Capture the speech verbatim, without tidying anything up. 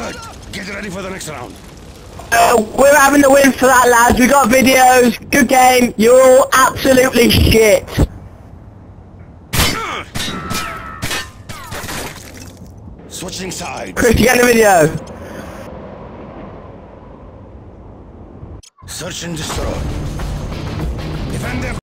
Good. Get ready for the next round. Uh, we're having the win for that, lads. We got videos. Good game. You're all absolutely shit. Switching sides. Chris, you get the video. Search and destroy. Defend them.